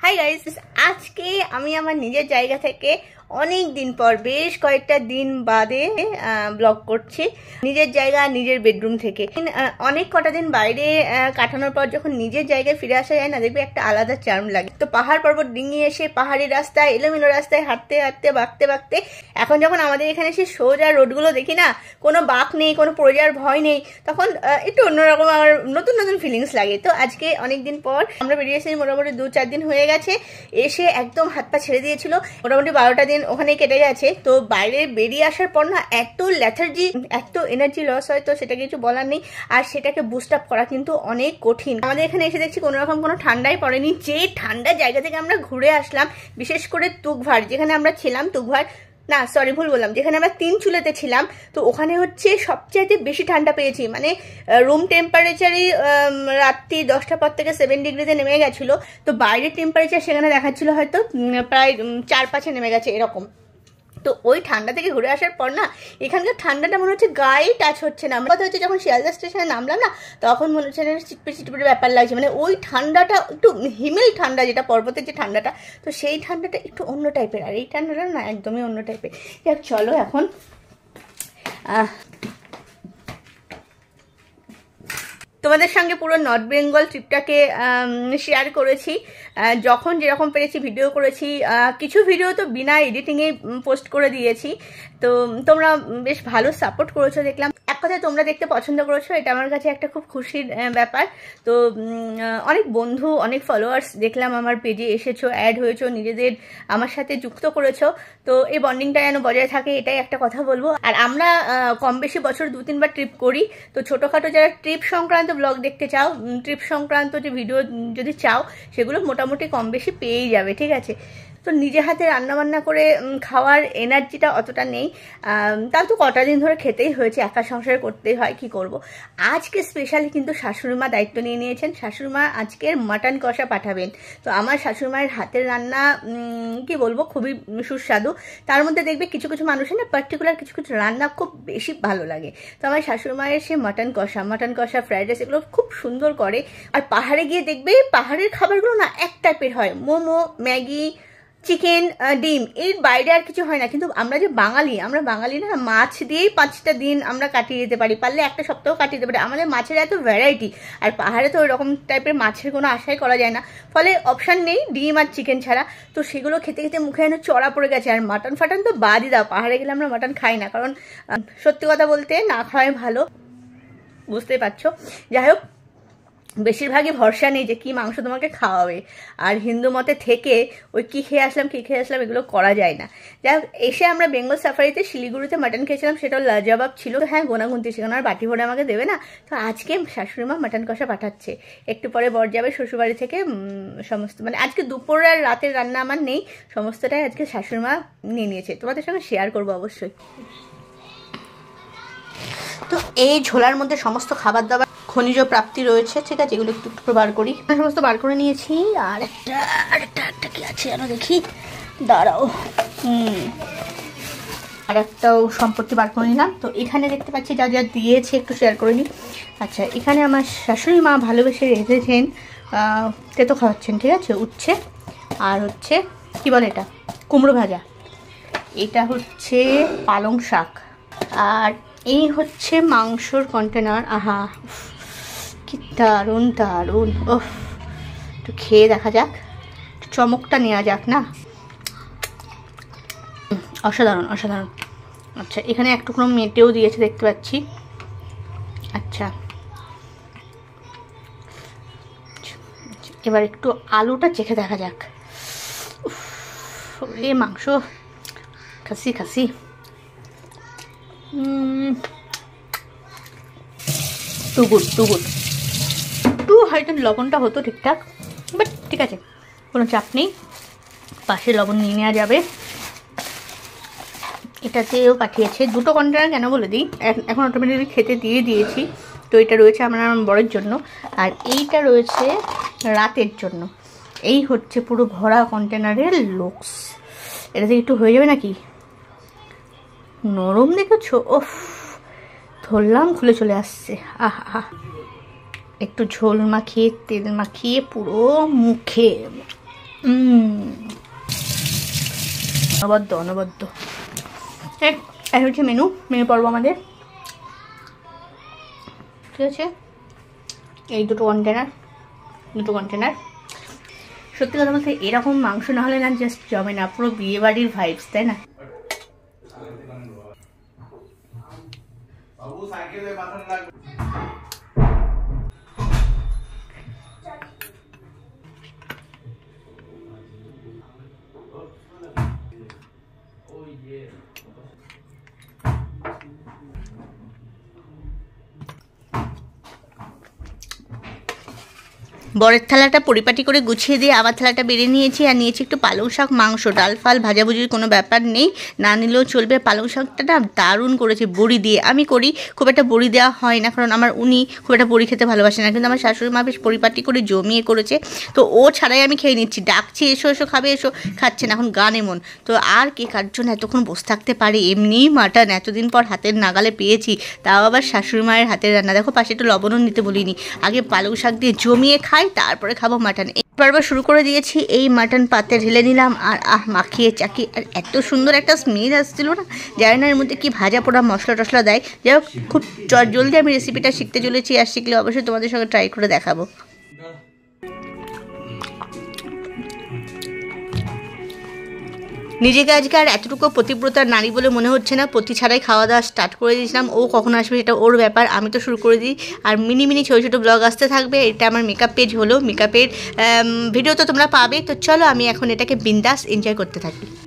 Hi guys, আজকে আমি আমার নিজের জায়গা থেকে অনেক দিন পর বেশ কয়েকটা দিন বাদে ব্লগ করছি। নিজের জায়গা, নিজের বেডরুম থেকে। অনেক কটা দিন বাইরে কাটানোর পর যখন নিজের জায়গায় ফিরে আসা যায় না, দেখবে একটা আলাদা চার্ম লাগে। তো পাহাড় পর্বত ডিঙিয়ে এসে পাহাড়ি রাস্তায়, এলোমেলো রাস্তায় হাঁটতে হাঁটতে বাঁকতে বাঁকতে এখন যখন আমাদের এখানে এসে সোজা রোডগুলো দেখি না, কোনো বাঁক নেই, কোনো পড়ে যাওয়ার ভয় নেই, তখন একটু অন্যরকম আমার নতুন নতুন ফিলিংস লাগে। তো আজকে অনেকদিন পর আমরা বেরিয়ে এসেছি, মোটামুটি 2-4 দিন হয়ে গেছে। এসে একদম হাত পা ছেড়ে দিয়েছিল, মোটামুটি 12টা দিন ওখানে কেটে গেছে। তো বাইরে বেরিয়ে আসার পর না এত লেথার্জি, এত এনার্জি লস হয়, তো সেটা কিছু বলার নেই। আর সেটাকে বুস্ট আপ করা কিন্তু অনেক কঠিন। আমাদের এখানে এসে দেখছি কোনো রকম কোনো ঠান্ডাই পড়েনি। যে ঠান্ডা জায়গা থেকে আমরা ঘুরে আসলাম, বিশেষ করে তুকভার, যেখানে আমরা ছিলাম, তুকভার না সরি ভুল বললাম, যেখানে আমরা 3 চুলেতে ছিলাম, তো ওখানে হচ্ছে সবচাইতে বেশি ঠান্ডা পেয়েছি। মানে রুম টেম্পারেচারই রাত্রি 10টার পর থেকে 7 ডিগ্রিতে নেমে গেছিলো। তো বাইরের টেম্পারেচার সেখানে দেখাচ্ছিল হয়তো প্রায় 4-5-এ নেমে গেছে এরকম। তো ওই ঠান্ডা থেকে ঘুরে আসার পর না এখানকার ঠান্ডাটা মনে হচ্ছে গায়ে টাচ হচ্ছে না। কথা হচ্ছে যখন শিয়ালদা স্টেশনে নামলাম না, তখন মনে হচ্ছে চিটপে চিটপে ব্যাপার লাগছে। মানে ওই ঠান্ডাটা একটু হিমেল ঠান্ডা, যেটা পর্বতের যে ঠান্ডাটা, তো সেই ঠান্ডাটা একটু অন্য টাইপের। আর এই ঠান্ডাটা না একদমই অন্য টাইপের। যাক চলো এখন তোমাদের সঙ্গে পুরো নর্থ বেঙ্গল ট্রিপটাকে শেয়ার করেছি। যখন যেরকম পেরেছি ভিডিও করেছি। কিছু ভিডিও তো বিনা এডিটিংয়ে পোস্ট করে দিয়েছি। তো তোমরা বেশ ভালো সাপোর্ট করেছো দেখলাম। এক কথায় তোমরা দেখতে পছন্দ করেছো, এটা আমার কাছে একটা খুব খুশির ব্যাপার। তো অনেক বন্ধু, অনেক ফলোয়ার্স দেখলাম আমার পেজে এসেছো, অ্যাড হয়েছো, নিজেদের আমার সাথে যুক্ত করেছো। তো এই বন্ডিংটা যেন বজায় থাকে, এটাই একটা কথা বলবো। আর আমরা কম বেশি বছর 2-3 বার ট্রিপ করি। তো ছোটোখাটো যারা ট্রিপ সংক্রান্ত ব্লগ দেখতে চাও, ট্রিপ সংক্রান্ত যে ভিডিও যদি চাও, সেগুলো মোটামুটি কম বেশি পেয়েই যাবে, ঠিক আছে। তো নিজে হাতে রান্নাবান্না করে খাওয়ার এনার্জিটা অতটা নেই। তাও তো কটা দিন ধরে খেতেই হয়েছে, একা সংসার করতেই হয়, কি করব। আজকে স্পেশালি কিন্তু শাশুড়িমা দায়িত্ব নিয়ে নিয়েছেন। শাশুড়িমা আজকের মাটন কষা পাঠাবেন। তো আমার শাশুড়িমায়ের হাতের রান্না কি বলবো, খুবই সুস্বাদু। তার মধ্যে দেখবে কিছু কিছু মানুষের না পার্টিকুলার কিছু কিছু রান্না খুব বেশি ভালো লাগে। তো আমার শাশুড়িমায়ের সে মাটন কষা, ফ্রাইড রাইস, এগুলো খুব সুন্দর করে। আর পাহাড়ে গিয়ে দেখবে পাহাড়ের খাবারগুলো না এক টাইপের হয়। মোমো, ম্যাগি, চিকেন, ডিম, এর বাইরে আর কিছু হয় না। কিন্তু আমরা যে বাঙালি, আমরা বাঙালি না, মাছ দিয়েই 5টা দিন আমরা কাটিয়ে দিতে পারি, পারলে একটা সপ্তাহ কাটিয়ে দিতে পারি। আমাদের মাছের এত ভ্যারাইটি। আর পাহাড়ে তো ওই রকম টাইপের মাছের কোনো আশাই করা যায় না, ফলে অপশান নেই ডিম আর চিকেন ছাড়া। তো সেগুলো খেতে খেতে মুখে যেন চড়া পড়ে গেছে। আর মাটন ফাটন তো বাদই দাও, পাহাড়ে গেলে আমরা মাটন খাই না, কারণ সত্যি কথা বলতে না খাওয়াই ভালো, বুঝতেই পারছো। যাই হোক, বেশিরভাগই ভরসা নেই যে কি মাংস তোমাকে খাওয়াবে। আর হিন্দু মতে থেকে ওই কি খেয়ে আসলাম এগুলো করা যায় না। যাই হোক, এসে আমরা বেঙ্গল সাফারিতে শিলিগুড়িতে মাটন খেয়েছিলাম, সেটাও লাজবাব ছিল। হ্যাঁ, গোনাগুনতি ছিল, আর বাটি ভরে আমাকে দেবে না। তো আজকে শাশুড়িমা মাটন কষা পাঠাচ্ছে। একটু পরে বর যাবে শ্বশুরবাড়ি থেকে। সমস্ত মানে আজকে দুপুর আর রাতের রান্না আমার নেই, সমস্তটাই আজকে শাশুড়িমা নিয়ে নিয়েছে। তোমাদের সঙ্গে শেয়ার করবো অবশ্যই। তো এই ঝোলার মধ্যে সমস্ত খাবার দাবার খনিজ প্রাপ্তি রয়েছে, ঠিক আছে। এগুলো একটু একটু বার করি, সমস্ত বার করে নিয়েছি। আর একটা কি আছে যেন, দেখি, দাঁড়াও। আর একটাও সম্পত্তি বার করে নিলাম। তো এখানে দেখতে পাচ্ছি যা যা দিয়েছে, একটু শেয়ার করে নিই। আচ্ছা, এখানে আমার শাশুড়ি মা ভালোবেসে রেখেছেন, তেতো খাওয়াচ্ছেন, ঠিক আছে, উচ্ছে। আর হচ্ছে কি বলে এটা, কুমড়ো ভাজা। এটা হচ্ছে পালং শাক। আর এই হচ্ছে মাংসর কন্টেনার। আহা, কি দারুণ দারুণ। ওহ, একটু খেয়ে দেখা যাক, চমকটা নেওয়া যাক না। অসাধারণ অসাধারণ। আচ্ছা, এখানে এক টুকরো মেটেও দিয়েছে দেখতে পাচ্ছি। আচ্ছা, এবার একটু আলুটা চেখে দেখা যাক। এ মাংস খাসি খাসি। টু গুড একটু হয়তো লবণটা হতো ঠিকঠাক, বাট ঠিক আছে, কোনো চাপ নেই, পাশে লবণ নিয়ে নেওয়া যাবে। এটাতেও পাঠিয়েছে 2টো কন্টেনার, কেন বলে দিই, এখন অটোমেটিকলি খেতে দিয়ে দিয়েছি। তো এটা রয়েছে আমার বরের জন্য, আর এইটা রয়েছে রাতের জন্য। এই হচ্ছে পুরো ভরা কন্টেনারের লুকস। এটাতে একটু হয়ে যাবে নাকি, নরম দেখেছো, ওফ, ধরলাম খুলে চলে আসছে। আহা, একটু ঝোল মাখিয়ে তেল মাখিয়ে পুরো মুখে অনবদ্য অনবদ্য। এই হচ্ছে মেনু পর্ব আমাদের, ঠিক আছে। এই দুটো কন্টেনার। সত্যি কথা বলতে এরকম মাংস না হলে না জাস্ট জমে না, পুরো বিয়ে বাড়ির ভাইবস, তাই না? বরের থালাটা পরিপাটি করে গুছিয়ে দিয়ে আমার থালাটা বেড়ে নিয়েছি, আর নিয়েছি একটু পালং শাক, মাংস, ডাল ফাল ভাজাভুজির কোনো ব্যাপার নেই, না নিলেও চলবে। পালং শাকটা না দারুণ করেছে বড়ি দিয়ে। আমি করি, খুব একটা বড়ি দেওয়া হয় না, কারণ উনি খুব একটা বড়ি খেতে ভালোবাসে না, কিন্তু আমার শাশুড়ি মা বেশ পরিপাটি করে জমিয়ে করেছে। তো ও ছাড়াই আমি খেয়ে নিচ্ছি, ডাকছি এসো এসো খাবে, এসো, খাচ্ছে না, এখন গান এমন। তো আর কে কার জন্য এতক্ষণ বসে থাকতে পারে? এমনিই মাটন এতদিন পর হাতের নাগালে পেয়েছি, তাও আবার শাশুড়ি মায়ের হাতের রান্না। দেখো পাশে একটু লবণও নিতে বলিনি, আগে পালং শাক দিয়ে জমিয়ে খাই, তারপরে খাবো মাটন। এবার শুরু করে দিয়েছি। এই মাটন পাতে ঢেলে নিলাম, আর মাখিয়ে চাকিয়ে, আর এত সুন্দর একটা স্মেল আসছিল না, জানি না এর মধ্যে কি ভাজা পোড়া মশলা টশলা দেয়। যাই হোক, খুব জলদি আমি রেসিপিটা শিখতে চলেছি, আর শিখলে অবশ্যই তোমাদের সঙ্গে ট্রাই করে দেখাবো। নিজেকে আজকে আর এতটুকু পতিব্রতার নারী বলে মনে হচ্ছে না, পতি ছাড়াই খাওয়া দাওয়া স্টার্ট করে দিয়েছিলাম। ও কখন আসবে সেটা ওর ব্যাপার, আমি তো শুরু করে দিই। আর মিনি ছোটো ছোটো ব্লগ আসতে থাকবে। এটা আমার মেকআপ পেজ হলো, মেকআপের ভিডিও তো তোমরা পাবে। তো চলো আমি এখন এটাকে বিন্দাস এনজয় করতে থাকি।